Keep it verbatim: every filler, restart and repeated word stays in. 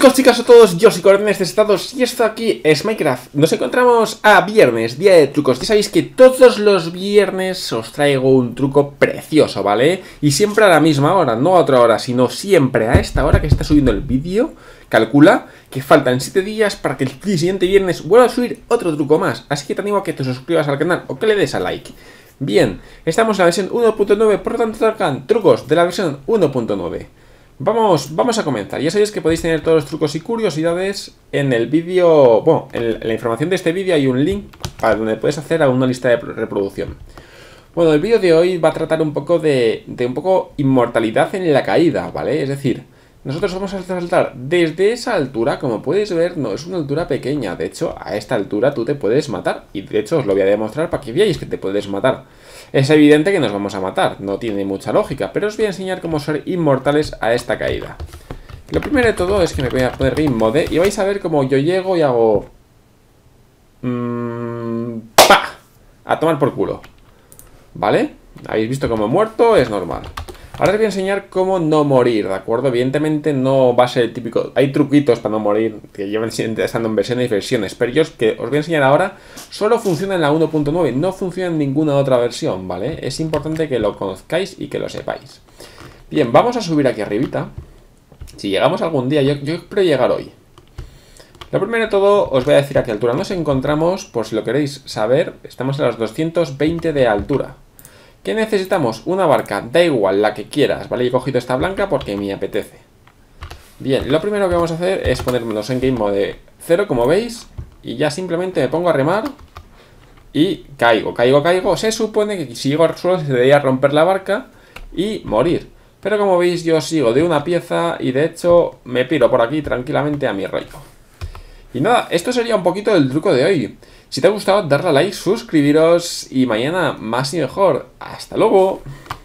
Chicos, chicas, a todos, yo soy Coordenes Estados y esto aquí es Minecraft. Nos encontramos a viernes, día de trucos. Ya sabéis que todos los viernes os traigo un truco precioso, ¿vale? Y siempre a la misma hora, no a otra hora, sino siempre a esta hora que está subiendo el vídeo. Calcula que faltan siete días para que el siguiente viernes vuelva a subir otro truco más. Así que te animo a que te suscribas al canal o que le des a like. Bien, estamos en la versión uno punto nueve, por lo tanto tocan trucos de la versión uno punto nueve. Vamos, vamos a comenzar. Ya sabéis que podéis tener todos los trucos y curiosidades en el vídeo. Bueno, en la información de este vídeo hay un link para donde puedes hacer a una lista de reproducción. Bueno, el vídeo de hoy va a tratar un poco de, de un poco inmortalidad en la caída, ¿vale? Es decir, nosotros vamos a saltar desde esa altura. Como puedes ver, no es una altura pequeña. De hecho, a esta altura tú te puedes matar. Y de hecho os lo voy a demostrar para que veáis que te puedes matar. Es evidente que nos vamos a matar, no tiene mucha lógica, pero os voy a enseñar cómo ser inmortales a esta caída. Lo primero de todo es que me voy a poner Game Mode y vais a ver cómo yo llego y hago... Mmm... ¡Pah! A tomar por culo. ¿Vale? Habéis visto cómo he muerto, es normal. Ahora os voy a enseñar cómo no morir, ¿de acuerdo? Evidentemente no va a ser el típico... Hay truquitos para no morir que llevan estando en versiones y versiones, pero yo que os voy a enseñar ahora solo funciona en la uno punto nueve, no funciona en ninguna otra versión, ¿vale? Es importante que lo conozcáis y que lo sepáis. Bien, vamos a subir aquí arribita. Si llegamos algún día, yo, yo espero llegar hoy. Lo primero de todo os voy a decir a qué altura nos encontramos, por si lo queréis saber. Estamos a los doscientos veinte de altura. ¿Qué necesitamos? Una barca, da igual, la que quieras, ¿vale? He cogido esta blanca porque me apetece. Bien, lo primero que vamos a hacer es ponernos en Game Mode cero, como veis. Y ya simplemente me pongo a remar y caigo, caigo, caigo. Se supone que si llego al suelo se debería romper la barca y morir. Pero como veis yo sigo de una pieza y de hecho me piro por aquí tranquilamente a mi rollo. Y nada, esto sería un poquito el truco de hoy. Si te ha gustado, darle a like, suscribiros y mañana más y mejor. ¡Hasta luego!